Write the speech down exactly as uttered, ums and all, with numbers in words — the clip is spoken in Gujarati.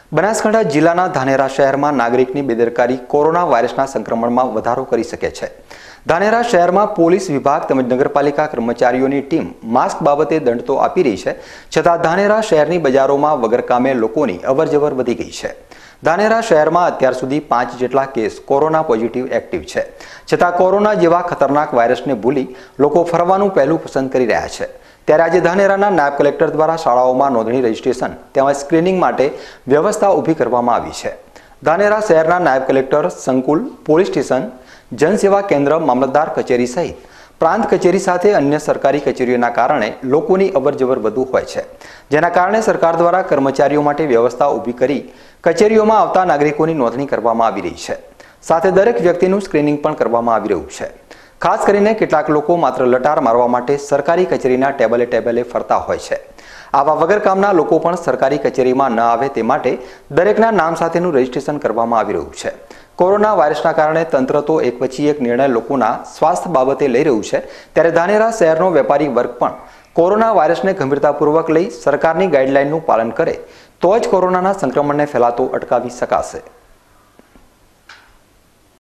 બનાસકાંઠા જિલ્લાના ધાનેરા શહેરમાં નાગરિકની બેદરકારી કોરોના વાયરસના સંક્રમણમાં વધારો કરી શકે છે। ધાનેરા શહેરમાં પોલીસ વિભાગ તેમજ નગરપાલિકા કર્મચારીઓની ટીમ માસ્ક બાબતે દંડ તો આપી રહી છે, છતાં ધાનેરા શહેરની બજારોમાં વગર કામે લોકોની અવરજવર વધી ગઈ છે। ધાનેરા શહેરમાં અત્યાર સુધી પાંચ જેટલા કેસ કોરોના પોઝિટિવ એક્ટિવ છે, છતાં કોરોના જેવા ખતરનાક વાયરસને ભૂલી લોકો ફરવાનું પહેલું પસંદ કરી રહ્યા છે। ત્યારે આજે ધાનેરાના નાયબ કલેક્ટર દ્વારા શાળાઓમાં નોંધણી રજીસ્ટ્રેશન તેમજ સ્ક્રીનિંગ માટે વ્યવસ્થા ઊભી કરવામાં આવી છે। ધાનેરા શહેરના નાયબ કલેક્ટર, સંકુલ, પોલીસ સ્ટેશન, જનસેવા કેન્દ્ર, મામલતદાર કચેરી સહિત પ્રાંત કચેરી સાથે અન્ય સરકારી કચેરીઓના કારણે લોકોની અવરજવર વધુ હોય છે, જેના કારણે સરકાર દ્વારા કર્મચારીઓ માટે વ્યવસ્થા ઊભી કરી કચેરીઓમાં આવતા નાગરિકોની નોંધણી કરવામાં આવી રહી છે। સાથે દરેક વ્યક્તિનું સ્ક્રીનિંગ પણ કરવામાં આવી રહ્યું છે। ખાસ કરીને કેટલાક લોકો માત્ર લટાર મારવા માટે સરકારી કચેરીના ટેબલે ટેબલે ફરતા હોય છે। આવા વગર કામના લોકો પણ સરકારી કચેરીમાં ન આવે તે માટે દરેકના નામ સાથેનું રજીસ્ટ્રેશન કરવામાં આવી રહ્યું છે। કોરોના વાયરસના કારણે તંત્ર તો એક પછી એક નિર્ણય લોકોના સ્વાસ્થ્ય બાબતે લઈ રહ્યું છે, ત્યારે ધાનેરા શહેરનો વેપારી વર્ગ પણ કોરોના વાયરસને ગંભીરતાપૂર્વક લઈ સરકારની ગાઈડલાઈનનું પાલન કરે તો જ કોરોનાના સંક્રમણને ફેલાતો અટકાવી શકાશે।